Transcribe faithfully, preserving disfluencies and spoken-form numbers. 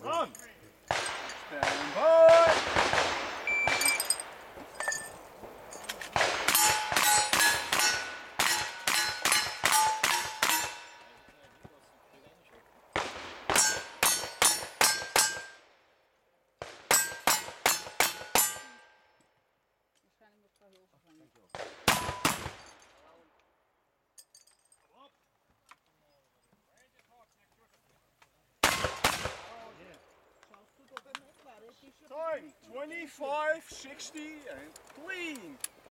Run! Stand by! Time twenty-five sixty and clean.